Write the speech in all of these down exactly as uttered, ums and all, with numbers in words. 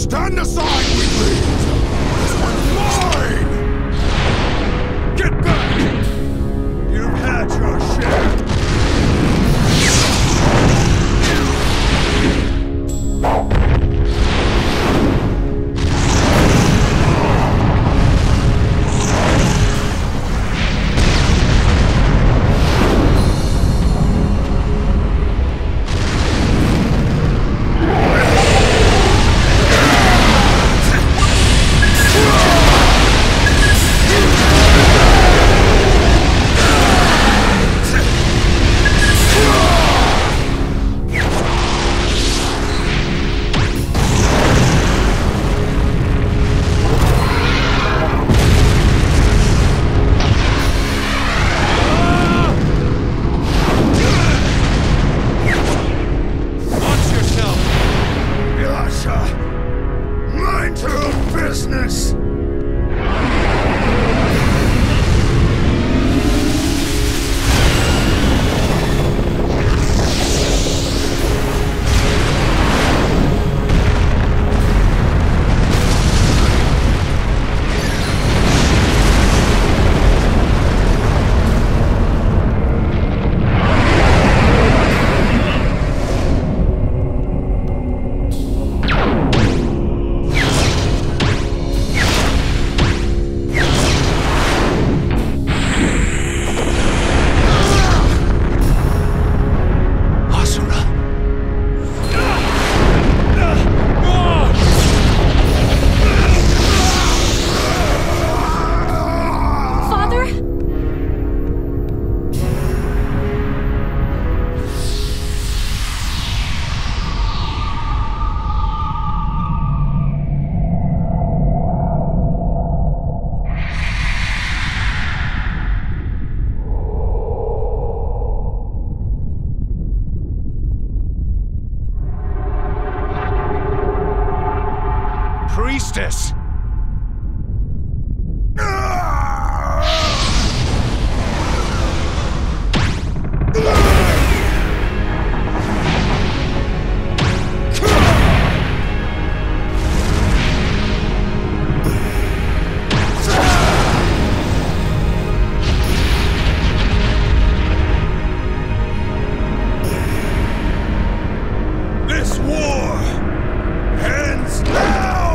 Stand aside, weakling! This one's mine! Get back! You've had your share! Priestess! This war ends now!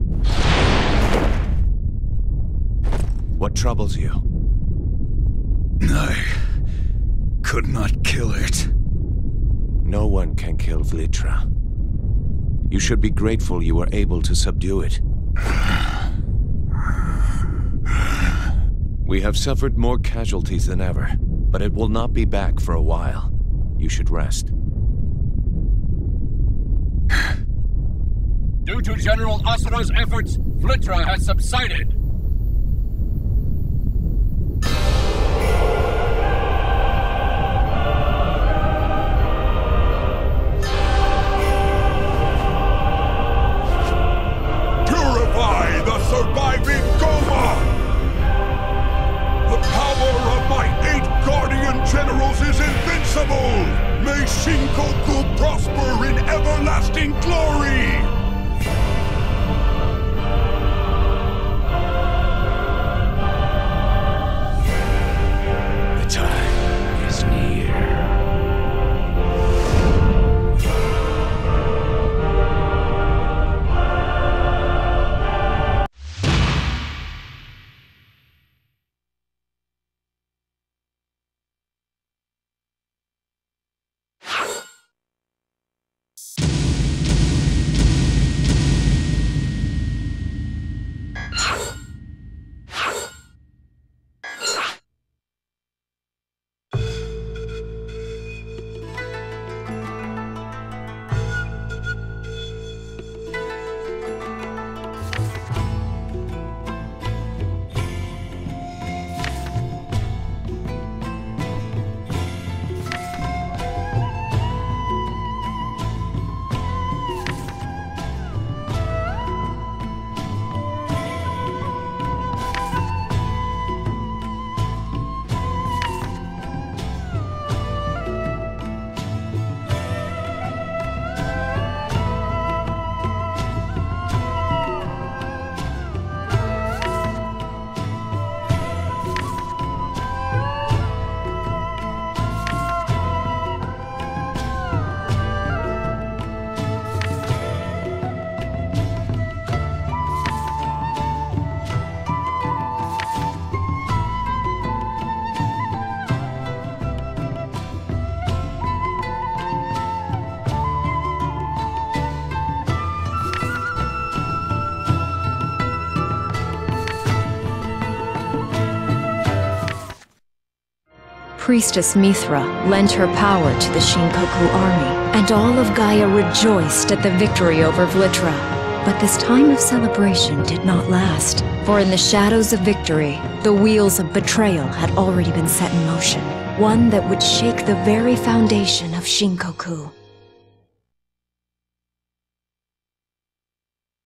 What troubles you? I could not kill it. No one can kill Mithra. You should be grateful you were able to subdue it. We have suffered more casualties than ever, but it will not be back for a while. You should rest. Due to General Asura's efforts, Mithra has subsided. Purify the surviving Gohma! The power of my eight guardian generals is invincible! May Shinkoku prosper in everlasting glory! The time is near. Priestess Mithra lent her power to the Shinkoku Army, and all of Gaea rejoiced at the victory over Mithra. But this time of celebration did not last, for in the shadows of victory, the wheels of betrayal had already been set in motion, one that would shake the very foundation of Shinkoku.